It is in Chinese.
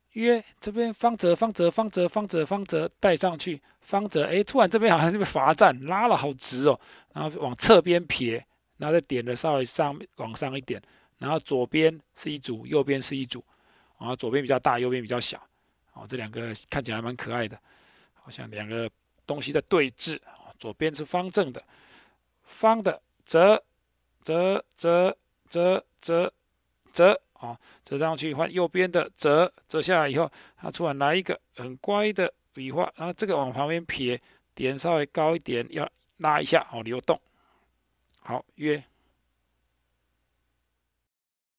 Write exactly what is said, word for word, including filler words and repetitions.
约这边方折方折方折方折方折带上去，方折哎，突然这边好像是被罚站拉了好直哦，然后往侧边撇，然后再点的稍微上往上一点，然后左边是一组，右边是一组，然后左边比较大，右边比较小，哦，这两个看起来蛮可爱的，好像两个东西的对峙，左边是方正的，方的折折折折折折啊，折上去换右边的折，折下来以后，它突然来一个很乖的笔画，然后这个往旁边撇，点稍微高一点，要拉一下，好流动，好约。